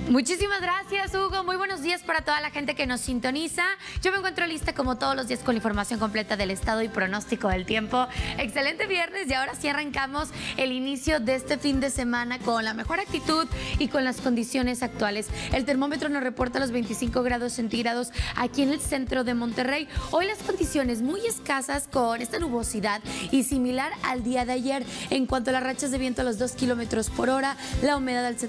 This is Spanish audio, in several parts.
Muchísimas gracias, Hugo. Muy buenos días para toda la gente que nos sintoniza. Yo me encuentro lista como todos los días con la información completa del estado y pronóstico del tiempo. Excelente viernes y ahora sí arrancamos el inicio de este fin de semana con la mejor actitud y con las condiciones actuales. El termómetro nos reporta los 25 grados centígrados aquí en el centro de Monterrey. Hoy las condiciones muy escasas con esta nubosidad y similar al día de ayer. En cuanto a las rachas de viento a los 2 kilómetros por hora, la humedad al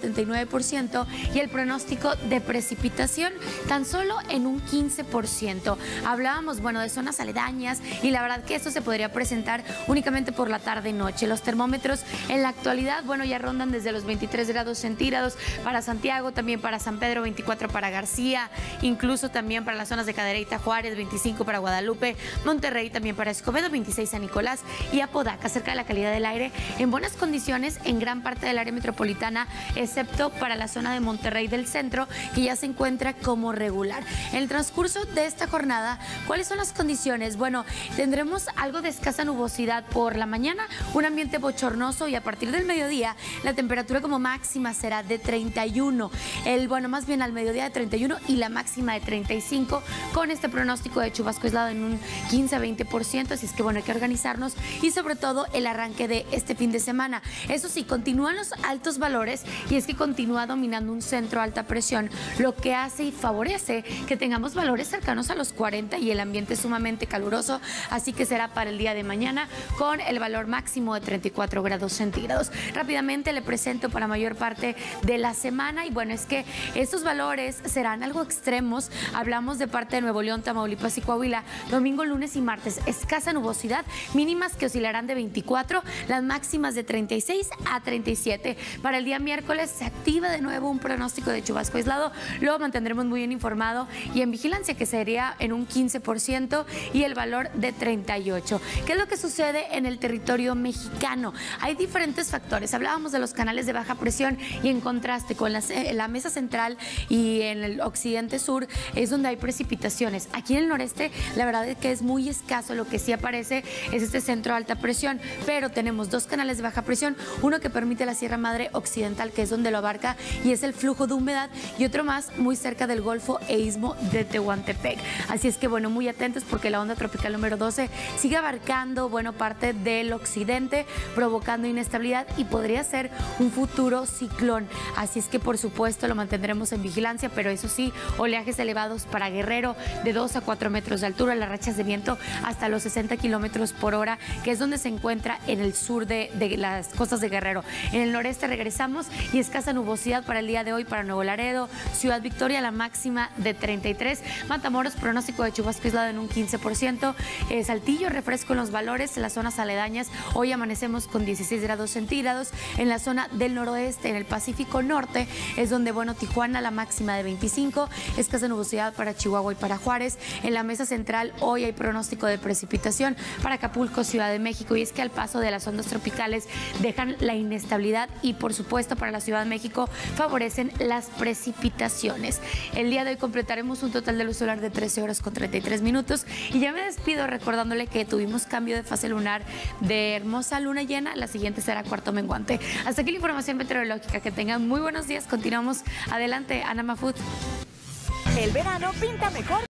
79% y el pronóstico de precipitación tan solo en un 15%. Hablábamos, bueno, de zonas aledañas y la verdad que esto se podría presentar únicamente por la tarde-noche. Los termómetros en la actualidad, bueno, ya rondan desde los 23 grados centígrados para Santiago, también para San Pedro, 24 para García, incluso también para las zonas de Cadereyta, Juárez, 25 para Guadalupe, Monterrey, también para Escobedo, 26 San Nicolás y Apodaca. Cerca de la calidad del aire en buenas condiciones en gran parte del área metropolitana, excepto para la zona de Monterrey del centro, que ya se encuentra como regular. En el transcurso de esta jornada, ¿cuáles son las condiciones? Bueno, tendremos algo de escasa nubosidad por la mañana, un ambiente bochornoso y a partir del mediodía la temperatura como máxima será de 31. Más bien al mediodía de 31 y la máxima de 35 con este pronóstico de chubasco aislado en un 15-20%, así es que bueno, hay que organizarnos y sobre todo el arranque de este fin de semana. Eso sí, continúan los altos valores y es que continúa dominando un centro alta presión, lo que hace y favorece que tengamos valores cercanos a los 40 y el ambiente sumamente caluroso, así que será para el día de mañana con el valor máximo de 34 grados centígrados. Rápidamente le presento para mayor parte de la semana y bueno, es que estos valores serán algo extremos. Hablamos de parte de Nuevo León, Tamaulipas y Coahuila, domingo, lunes y martes, escasa nubosidad, mínimas que oscilarán de 24, las máximas de 36 a 37. Para el día miércoles se activa de nuevo un pronóstico de chubasco aislado, lo mantendremos muy bien informado y en vigilancia, que sería en un 15% y el valor de 38. ¿Qué es lo que sucede en el territorio mexicano? Hay diferentes factores. Hablábamos de los canales de baja presión y en contraste con la mesa central y en el occidente sur es donde hay precipitaciones. Aquí en el noreste la verdad es que es muy escaso. Lo que sí aparece es este centro de alta presión, pero tenemos dos canales de baja presión, uno que permite la Sierra Madre Occidental, que es donde lo abarca y es el flujo de humedad, y otro más muy cerca del Golfo e Istmo de Tehuantepec. Así es que bueno, muy atentos porque la onda tropical número 12 sigue abarcando parte del occidente, provocando inestabilidad y podría ser un futuro ciclón. Así es que por supuesto lo mantendremos en vigilancia, pero eso sí, oleajes elevados para Guerrero de 2 a 4 metros de altura, las rachas de viento hasta los 60 kilómetros por hora, que es donde se encuentra en el sur de las costas de Guerrero. En el noreste regresamos y escasa nubosidad para el día de hoy para Nuevo Laredo, Ciudad Victoria, la máxima de 33, Matamoros, pronóstico de chubasco aislado en un 15%, Saltillo, refresco en los valores, en las zonas aledañas, hoy amanecemos con 16 grados centígrados, en la zona del noroeste, en el Pacífico Norte, es donde, Tijuana, la máxima de 25, escasa nubosidad para Chihuahua y para Juárez, en la mesa central hoy hay pronóstico de precipitación para Acapulco, Ciudad de México, y es que al paso de las ondas tropicales dejan la inestabilidad y por supuesto para la Ciudad de México favorecen las precipitaciones. El día de hoy completaremos un total de luz solar de 13 horas con 33 minutos y ya me despido recordándole que tuvimos cambio de fase lunar de hermosa luna llena, la siguiente será cuarto menguante. Hasta aquí la información meteorológica, que tengan muy buenos días, continuamos adelante, Ana Mafut. El verano pinta mejor